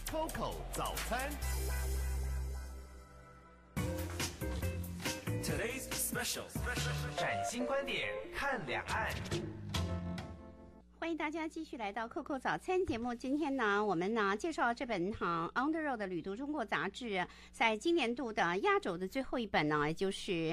Coco 早餐。Today's special， 崭新观点看两岸。 欢迎大家继续来到 Coco 早餐节目。今天呢，我们呢介绍这本On the Road 的旅途中国杂志，在今年度的压轴的最后一本呢，也就是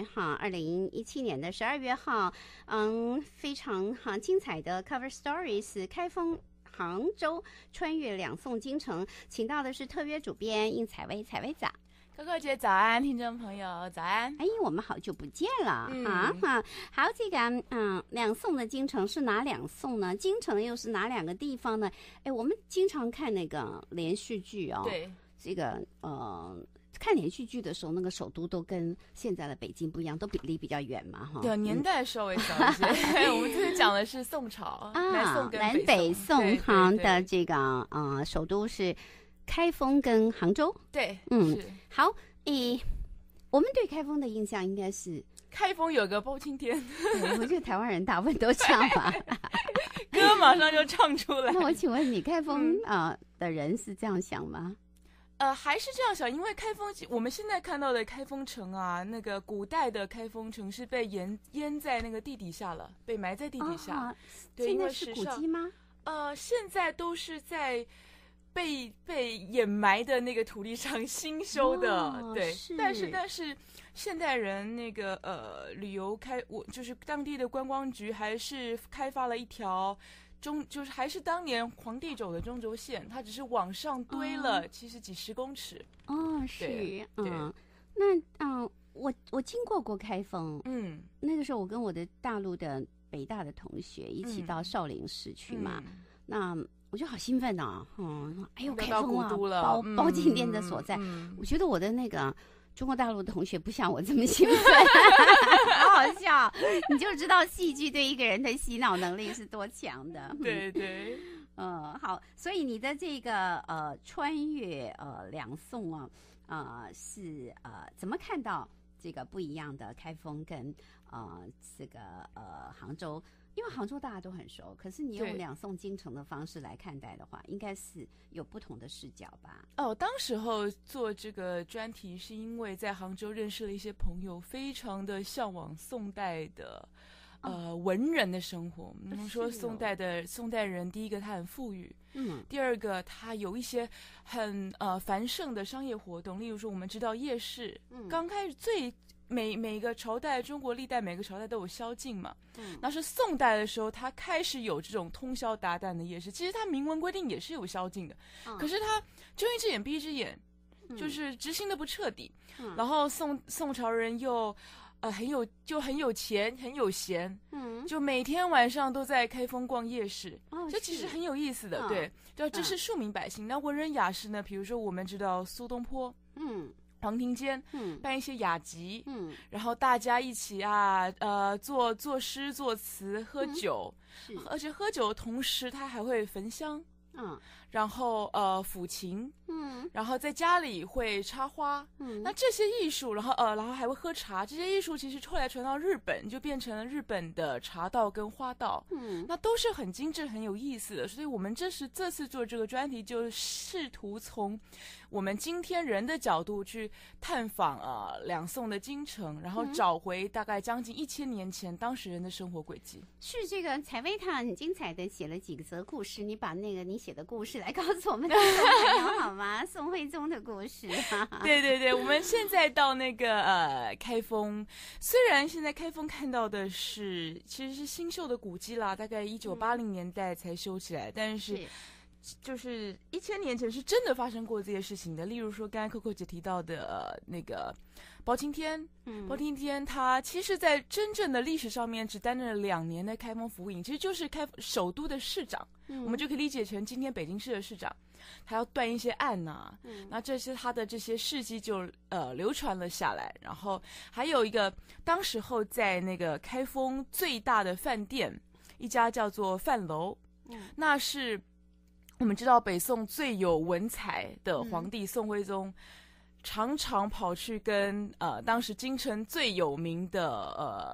2017年的12月号，非常精彩的 Cover Stories 开封杭州穿越两宋京城，请到的是特约主编应采薇，采薇早。 Coco 姐早安，听众朋友早安。 哎，我们好久不见了好，这个两宋的京城是哪两宋呢？京城又是哪两个地方呢？哎，我们经常看那个连续剧哦， 对， 这个看连续剧的时候，那个首都都跟现在的北京不一样，都离比较远嘛，哈。 对，年代稍微早一些。我们这次讲的是宋朝，南宋跟北宋的这个首都是开封跟杭州。 对， 是好。我们对开封的印象应该是开封有个包青天。 我觉得台湾人大部分都这样吧。 歌马上就唱出来。 那我请问你，开封的人是这样想吗？ 还是这样想，因为开封，我们现在看到的开封城啊，那个古代的开封城是被淹在那个地底下了，被埋在地底下。对， 现在是古迹吗？ 现在都是在被掩埋的那个土地上新修的。对，但是现代人那个旅游就是当地的观光局还是开发了一条就是还是当年皇帝走的中轴线，它只是往上堆了其实几十公尺。 是。那我经过开封，那个时候我跟我的大陆的北大的同学一起到少林寺去嘛，那我就好兴奋啊！哎呦，开封啊，包青天的所在。我觉得我的那个中国大陆的同学不像我这么兴奋，好好笑。你就知道戏剧对一个人的洗脑能力是多强的。 对对， 好，所以你的这个穿越两宋是怎么看到这个不一样的开封跟这个杭州？因为杭州大家都很熟，可是你用两宋京城的方式来看待的话，应该是有不同的视角吧？ 当时候做这个专题是因为在杭州认识了一些朋友，非常的向往宋代的文人的生活。我们说宋代人，第一个他很富裕，第二个他有一些很繁盛的商业活动，例如说我们知道夜市，刚开始每个朝代，中国历代每个朝代都有宵禁嘛。那是宋代的时候，他开始有这种通宵达旦的夜市。其实他明文规定也是有宵禁的，可是他睁一只眼闭一只眼，就是执行的不彻底。然后宋朝人又很有钱，很有闲，就每天晚上都在开封逛夜市。这其实很有意思的，对，这是庶民百姓。那文人雅士呢？比如说我们知道苏东坡，黄庭坚办一些雅集，然后大家一起作诗作词喝酒，而且喝酒的同时他还会焚香，然后抚琴，然后在家里会插花，那这些艺术，然后还会喝茶，这些艺术其实后来传到日本，就变成了日本的茶道跟花道，那都是很精致很有意思的。所以我们这次做这个专题，就试图从我们今天人的角度去探访两宋的京城，然后找回大概将近1000年前当时人的生活轨迹。 是这个采薇她很精彩的写了几则故事，你把那个你写的故事来告诉我们听众朋友好吗？宋徽宗的故事。 对对对，我们现在到那个开封，虽然现在开封看到的其实是新修的古迹啦，大概1980年代才修起来，但是就是1000年前是真的发生过这些事情的。例如说刚才 Coco 姐提到的那个包青天，包青天他其实在真正的历史上面只担任了2年的开封府尹，其实就是首都的市长，我们就可以理解成今天北京市的市长，他要断一些案那这些他的这些事迹就流传了下来。然后还有一个当时候在那个开封最大的饭店，一家叫做范楼，那是我们知道北宋最有文采的皇帝宋徽宗常常跑去跟当时京城最有名的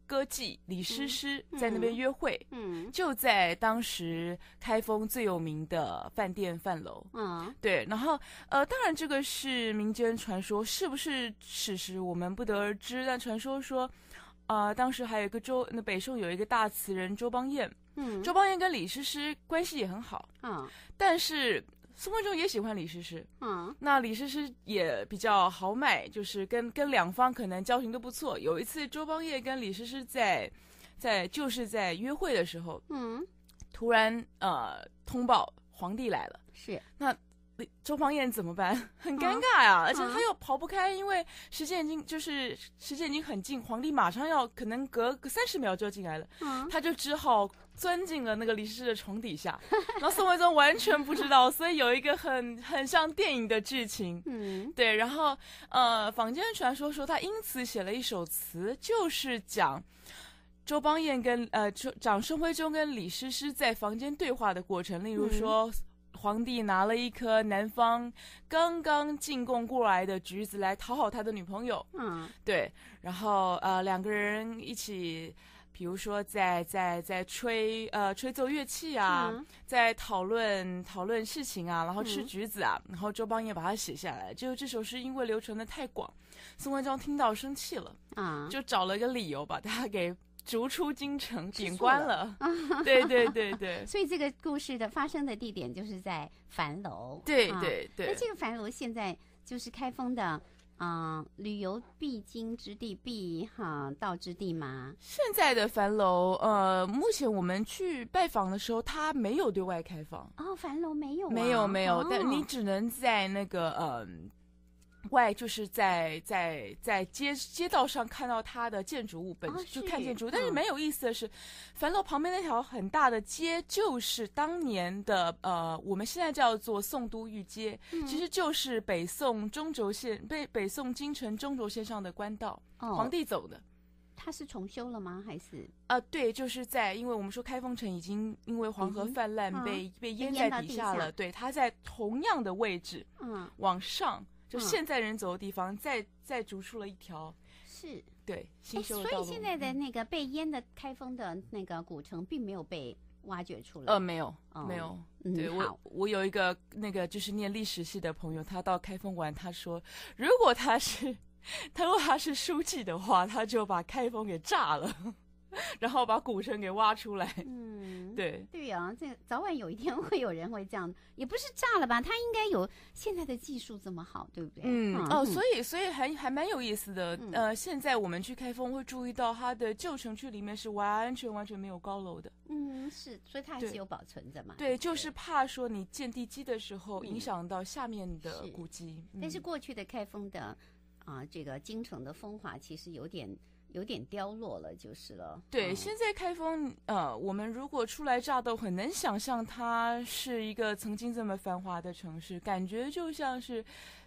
歌妓李师师在那边约会，就在当时开封最有名的饭店范楼，对，然后当然这个是民间传说，是不是史实我们不得而知，但传说说，当时还有一个北宋有一个大词人周邦彦，周邦彦跟李师师关系也很好，但是宋徽宗也喜欢李师师，那李师师也比较豪迈，就是跟两方可能交情都不错。有一次周邦彦跟李师师就是在约会的时候，突然通报皇帝来了， 是那周邦彦怎么办？很尴尬呀，而且他又跑不开，因为时间已经很近，皇帝马上要可能隔30秒就进来了，他就只好钻进了那个李师师的床底下，然后宋徽宗完全不知道，所以有一个很像电影的剧情，对，然后坊间传说他因此写了一首词，就是讲周邦彦跟讲宋徽宗跟李师师在房间对话的过程，例如说。皇帝拿了一颗南方刚刚进贡过来的橘子来讨好他的女朋友，对，然后两个人一起，比如说在吹奏乐器啊，在讨论事情啊，然后吃橘子啊，然后周邦彦把它写下来。就这首诗因为流传的太广，宋徽宗听到生气了，就找了个理由把它给逐出京城，贬官了。对对对对。 所以这个故事的发生的地点就是在樊楼。 对对对。 那这个樊楼现在就是开封的旅游必经之地、必到之地吗？ 现在的樊楼，目前我们去拜访的时候，它没有对外开放。 樊楼没有、 没有，但你只能在那个外，就是在街道上看到它的建筑物就看建筑物。但是没有意思的是，樊楼旁边那条很大的街就是当年的我们现在叫做宋都御街，其实就是北宋中轴线北宋京城中轴线上的官道，皇帝走的。 它是重修了吗？还是对，就是因为我们说开封城已经因为黄河泛滥被淹在底下了，对，它在同样的位置，往上。就现在人走的地方，再逐出了一条， 是对新修的道路。 所以现在的那个被淹的开封的那个古城，并没有被挖掘出来。 没有。对，我有一个那个就是念历史系的朋友，他到开封玩，他说，如果他是书记的话，他就把开封给炸了。然后把古城给挖出来。对啊，这个早晚有一天会有人会这样，也不是炸了吧？它应该有现在的技术这么好，对不对？ 所以还蛮有意思的。现在我们去开封会注意到，它的旧城区里面是完全没有高楼的。 是，所以它还是有保存着嘛。 对，就是怕说你建地基的时候影响到下面的古迹。 但是过去的开封的这个京城的风华其实有点凋落了，就是了。 对，现在开封，我们如果初来乍到，很难想象它是一个曾经这么繁华的城市，感觉就像是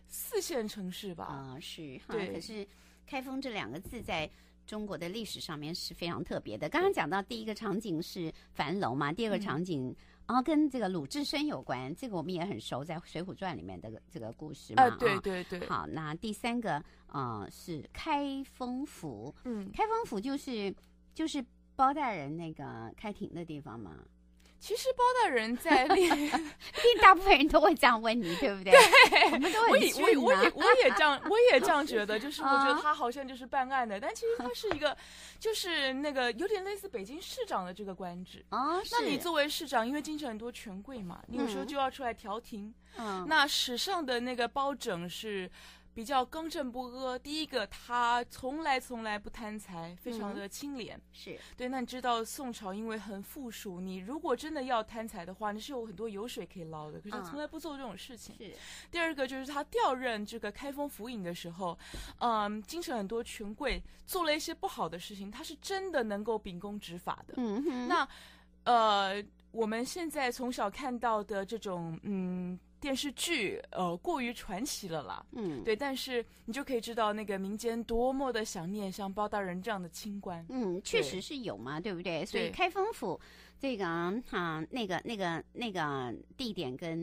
4线城市吧。 是。 对。 可是开封这2个字在中国的历史上面是非常特别的。刚刚讲到第一个场景是樊楼嘛，第二个场景。跟这个鲁智深有关，这个我们也很熟，在《水浒传》里面的这个故事嘛。 对对对。 好，那第3个是开封府。开封府就是包大人那个开庭的地方嘛。 其实包大人在一定大部分人都会这样问你，对不对？ 对， 我们都很逊啊。 我也这样觉得，就是我觉得他好像就是办案的，但其实他是一个，就是那个有点类似北京市长的这个官职。那你作为市长，因为京城很多权贵嘛，你有时候就要出来调停。那史上的那个包拯是比较刚正不阿。第一个，他从来不贪财，非常的清廉。 是对。那你知道宋朝因为很富庶，你如果真的要贪财的话，你是有很多油水可以捞的，可是他从来不做这种事情。 是。 第二个就是他调任这个开封府尹的时候，京城很多权贵做了一些不好的事情，他是真的能够秉公执法的。那我们现在从小看到的这种电视剧过于传奇了啦。对，但是你就可以知道那个民间多么的想念像包大人这样的清官。 确实是有嘛，对不对？所以开封府这个那个地点跟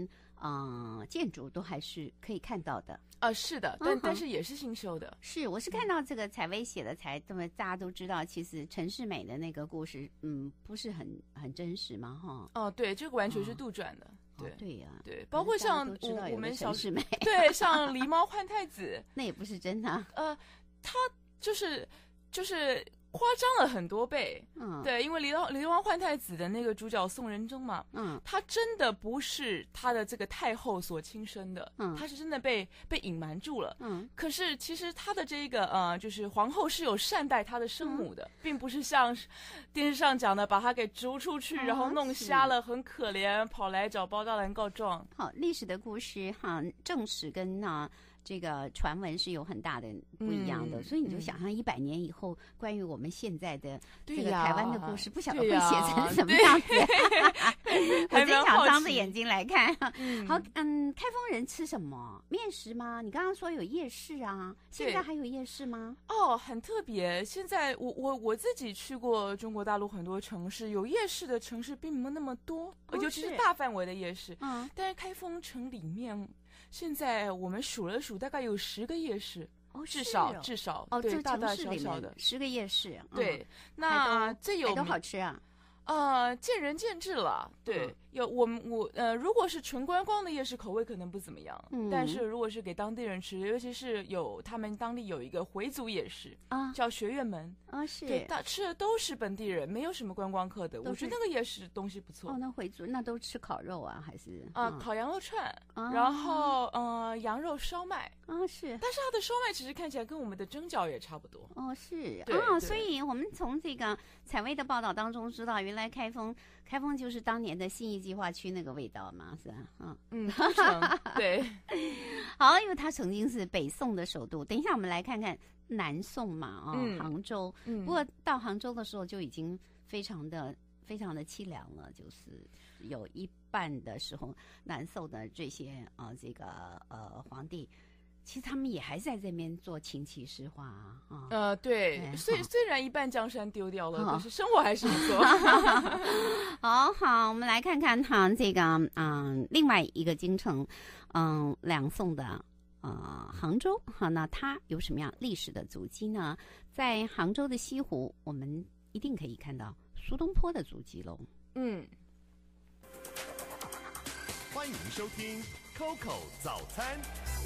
建筑都还是可以看到的。 是的，但是也是新修的。 是，我是看到这个采薇写的才这么，大家都知道，其实陈世美的那个故事，不是很真实嘛，哈。 对，这个完全是杜撰的。 对呀， 对，包括像我们小世美， 对，像狸猫换太子， 那也不是真的。 他就是夸张了很多倍，对，因为狸猫换太子的那个主角宋仁宗嘛，他真的不是他的这个太后所亲生的，他是真的被隐瞒住了，可是其实他的这个就是皇后是有善待他的生母的，并不是像电视上讲的把他给逐出去，然后弄瞎了，很可怜，跑来找包大人告状。 好，历史的故事哈，正史跟这个传闻是有很大的不一样的，所以你就想象100年以后，关于我们现在的这个台湾的故事，不晓得会写成什么样子。我真想张着眼睛来看。好，开封人吃什么？面食吗？你刚刚说有夜市啊，现在还有夜市吗？ 很特别。现在我自己去过中国大陆很多城市，有夜市的城市并没有那么多，尤其是大范围的夜市。但是开封城里面，现在我们数了数，大概有10个夜市，至少对，大大小小的 10个夜市。 对，那最有都好吃啊。 见仁见智了。对，如果是纯观光的夜市，口味可能不怎么样。但是如果是给当地人吃，尤其是他们当地有一个回族夜市叫学院门是， 对，吃的都是本地人，没有什么观光客的。我觉得那个夜市东西不错。 那回族那都吃烤肉啊，还是烤羊肉串，然后羊肉烧麦是， 但是它的烧麦其实看起来跟我们的蒸饺也差不多。 是对， 所以我们从这个采薇的报道当中知道，原来开封就是当年的信义计划区那个味道嘛，是吧？ 对。 好，因为它曾经是北宋的首都。等一下我们来看看南宋嘛，杭州。不过到杭州的时候就已经非常的凄凉了，就是有一半的时候，南宋的这些这个皇帝。其实他们也还在这边做琴棋诗画对，虽然一半江山丢掉了，可是生活还是不错。 好，我们来看看这个另外一个京城，两宋的杭州。好，那它有什么样历史的足迹呢？在杭州的西湖，我们一定可以看到苏东坡的足迹喽。 欢迎收听 Coco 早餐。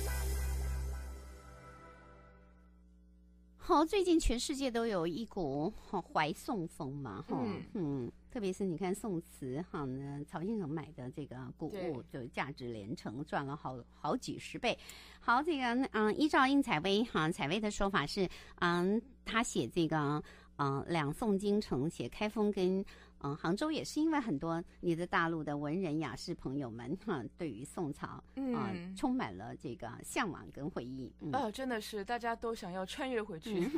好，最近全世界都有一股怀宋风嘛，特别是你看宋词曹先生买的这个古物就价值连城，赚了好几十倍。好，这个依照殷采薇采薇的说法是，他写这个两宋京城，写开封跟杭州，也是因为很多你的大陆的文人雅士朋友们对于宋朝充满了这个向往跟回忆。 真的是大家都想要穿越回去。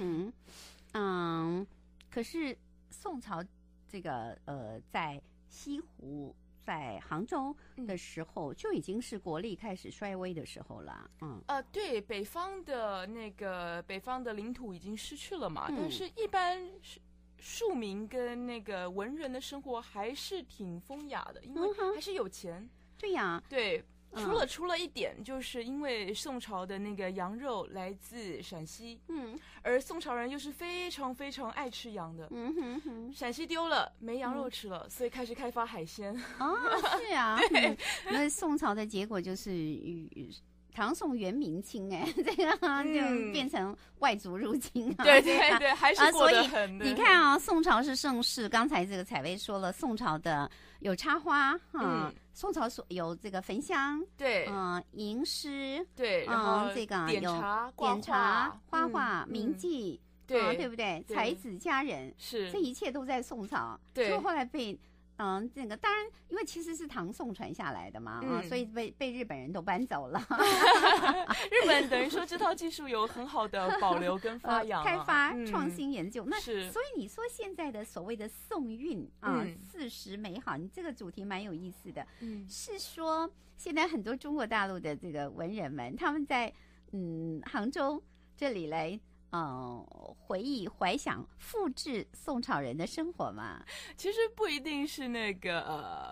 可是宋朝这个在西湖在杭州的时候，就已经是国力开始衰微的时候了。 对，北方的领土已经失去了嘛，但是一般庶民跟那个文人的生活还是挺风雅的，因为还是有钱。 对呀， 对。除了一点，就是因为宋朝的那个羊肉来自陕西，而宋朝人又是非常非常爱吃羊的，陕西丢了没羊肉吃了，所以开始开发海鲜。 是啊，对，那宋朝的结果就是唐宋元明清，这个就变成外族入侵。 对，还是过得很。 所以你看宋朝是盛世，刚才这个采薇说了，宋朝的有插花宋朝有这个焚香， 对， 吟诗， 对，然后这个点茶、 画画、名妓，对不对？才子佳人， 是这一切都在宋朝， 对， 就后来被。这个当然，因为其实是唐宋传下来的嘛，所以被日本人都搬走了。 日本等于说这套技术有很好的保留跟发扬、 开发、创新研究。那所以你说现在的所谓的宋韵40美好，你这个主题蛮有意思的。是说现在很多中国大陆的这个文人们，他们在杭州这里来。回忆、怀想、复制宋朝人的生活嘛？ 其实不一定是那个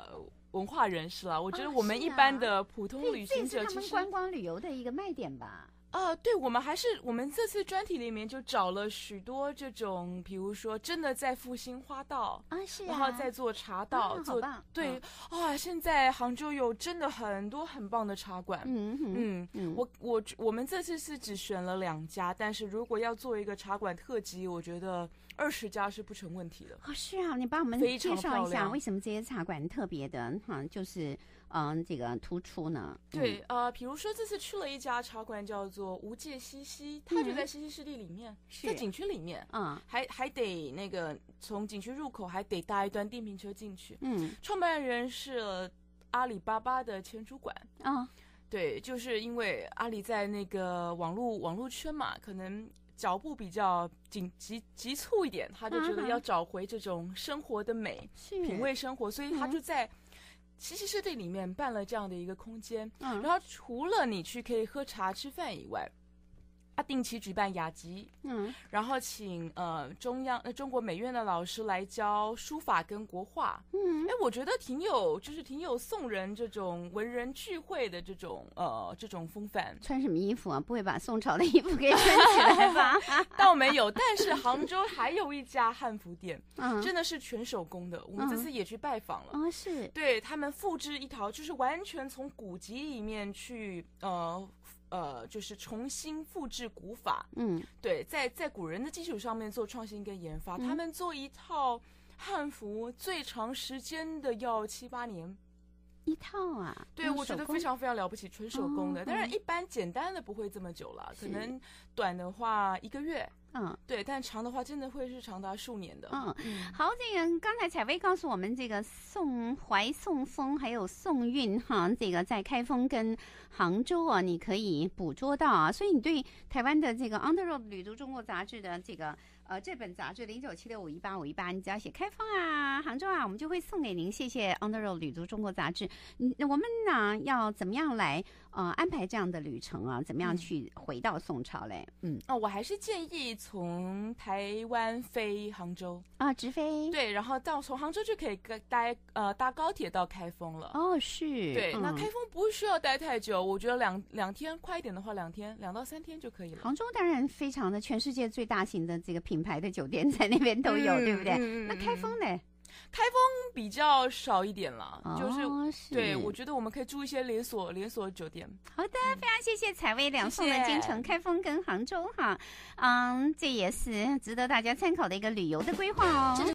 文化人士啦。我觉得我们一般的普通旅行者， 这是他们观光旅游的一个卖点吧。 对，我们这次专题里面就找了许多这种，比如说真的在复兴花道是然后再做茶道， 好棒。 对现在杭州有真的很多很棒的茶馆。我们这次是只选了2家，但是如果要做一个茶馆特辑，我觉得20家是不成问题的。 是啊，你帮我们介绍一下为什么这些茶馆特别的就是这个突出呢？ 对，比如说这次去了一家茶馆叫做无界西溪，它就在西溪湿地里面，在景区里面，还得那个从景区入口还得搭一段电瓶车进去。创办人是阿里巴巴的前主管。对，就是因为阿里在那个网络圈嘛，可能脚步比较急促一点，他就觉得要找回这种生活的美，品味生活，所以他就在西溪湿地里面办了这样的一个空间。然后除了你去可以喝茶吃饭以外，他定期举办雅集，然后请中国美院的老师来教书法跟国画。我觉得挺有宋人这种文人聚会的这种风范。 穿什么衣服啊？不会把宋朝的衣服给穿起来吧？ 倒没有，但是杭州还有一家汉服店，真的是全手工的。我们这次也去拜访了。 是对他们复制一套，就是完全从古籍里面去就是重新复制古法。对，在古人的基础上面做创新跟研发。他们做一套汉服最长时间的要7、8年一套啊。 对，我觉得非常非常了不起，纯手工的。当然一般简单的不会这么久了，可能短的话1个月。对，但长的话真的会是长达数年的。 好，这个刚才采薇告诉我们，这个宋怀、宋风还有宋韵这个在开封跟杭州啊，你可以捕捉到啊。所以你对台湾的这个 On the Road 旅途中国杂志的这本杂志0976518518，你只要写开封啊、杭州啊，我们就会送给您。谢谢 On the Road 旅途中国杂志。我们呢要怎么样来安排这样的旅程啊？怎么样去回到宋朝嘞？ 我还是建议从台湾飞杭州直飞。 对，然后从杭州就可以搭高铁到开封了。 是。 对，那开封不需要待太久，我觉得两天，快一点的话2到3天就可以了。 杭州当然非常的全世界最大型的这个品牌的酒店在那边都有，对不对？那开封呢？ 开封比较少一点了，就是对，我觉得我们可以住一些连锁酒店。 好的，非常谢谢采薇两宋的京城开封跟杭州这也是值得大家参考的一个旅游的规划哦。